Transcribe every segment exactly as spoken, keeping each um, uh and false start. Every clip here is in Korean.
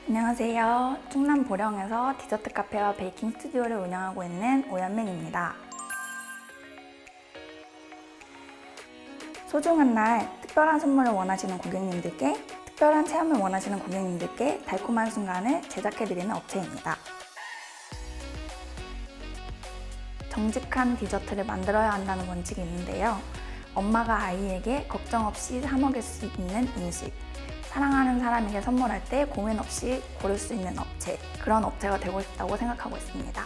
안녕하세요. 충남 보령에서 디저트 카페와 베이킹 스튜디오를 운영하고 있는 오연맹입니다. 소중한 날, 특별한 선물을 원하시는 고객님들께, 특별한 체험을 원하시는 고객님들께 달콤한 순간을 제작해드리는 업체입니다. 정직한 디저트를 만들어야 한다는 원칙이 있는데요. 엄마가 아이에게 걱정 없이 사 먹일 수 있는 음식, 사랑하는 사람에게 선물할 때 고민 없이 고를 수 있는 업체, 그런 업체가 되고 싶다고 생각하고 있습니다.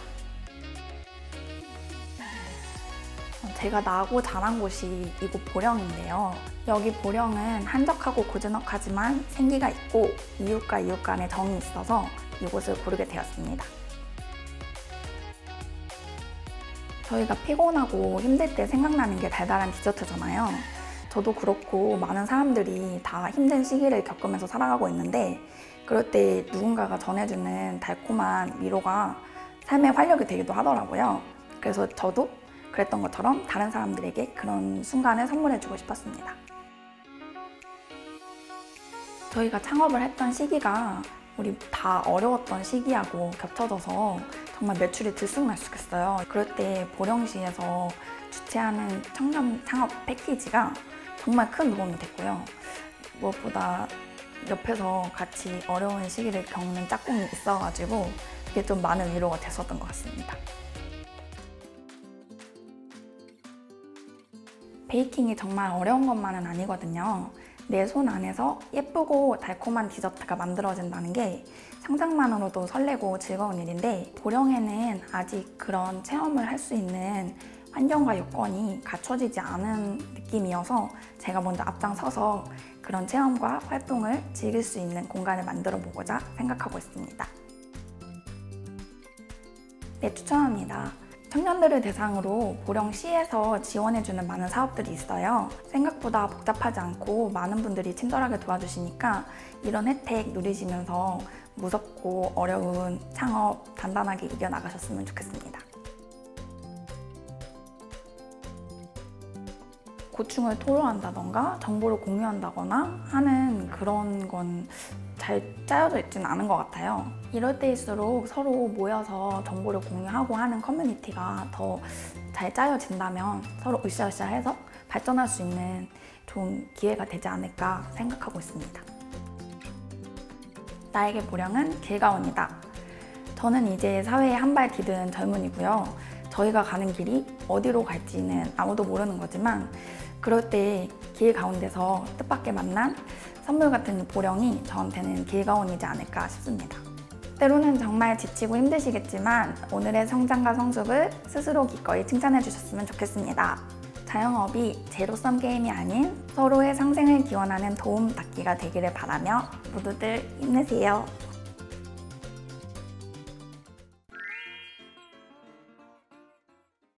제가 나고 자란 곳이 이곳 보령인데요. 여기 보령은 한적하고 고즈넉하지만 생기가 있고 이웃과 이웃 간의 정이 있어서 이곳을 고르게 되었습니다. 저희가 피곤하고 힘들 때 생각나는 게 달달한 디저트잖아요. 저도 그렇고 많은 사람들이 다 힘든 시기를 겪으면서 살아가고 있는데 그럴 때 누군가가 전해주는 달콤한 위로가 삶의 활력이 되기도 하더라고요. 그래서 저도 그랬던 것처럼 다른 사람들에게 그런 순간을 선물해주고 싶었습니다. 저희가 창업을 했던 시기가 우리 다 어려웠던 시기하고 겹쳐져서 정말 매출이 들쑥날쑥했어요. 그럴 때 보령시에서 주최하는 청년 창업 패키지가 정말 큰 도움이 됐고요. 무엇보다 옆에서 같이 어려운 시기를 겪는 짝꿍이 있어가지고 그게 좀 많은 위로가 됐었던 것 같습니다. 베이킹이 정말 어려운 것만은 아니거든요. 내 손 안에서 예쁘고 달콤한 디저트가 만들어진다는 게 상상만으로도 설레고 즐거운 일인데 보령에는 아직 그런 체험을 할 수 있는 환경과 여건이 갖춰지지 않은 느낌이어서 제가 먼저 앞장서서 그런 체험과 활동을 즐길 수 있는 공간을 만들어 보고자 생각하고 있습니다. 네, 추천합니다. 청년들을 대상으로 보령시에서 지원해주는 많은 사업들이 있어요. 생각보다 복잡하지 않고 많은 분들이 친절하게 도와주시니까 이런 혜택 누리시면서 무섭고 어려운 창업 단단하게 이겨나가셨으면 좋겠습니다. 고충을 토로한다던가 정보를 공유한다거나 하는 그런 건 잘 짜여져 있지는 않은 것 같아요. 이럴 때일수록 서로 모여서 정보를 공유하고 하는 커뮤니티가 더 잘 짜여진다면 서로 으쌰으쌰해서 발전할 수 있는 좋은 기회가 되지 않을까 생각하고 있습니다. 나에게 보령은 길가온이다. 저는 이제 사회에 한 발 디딘 젊은이고요. 저희가 가는 길이 어디로 갈지는 아무도 모르는 거지만 그럴 때 길 가운데서 뜻밖의 만난 선물 같은 보령이 저한테는 길가온이지 않을까 싶습니다. 때로는 정말 지치고 힘드시겠지만 오늘의 성장과 성숙을 스스로 기꺼이 칭찬해 주셨으면 좋겠습니다. 자영업이 제로섬 게임이 아닌 서로의 상생을 기원하는 도움 닫기가 되기를 바라며 모두들 힘내세요.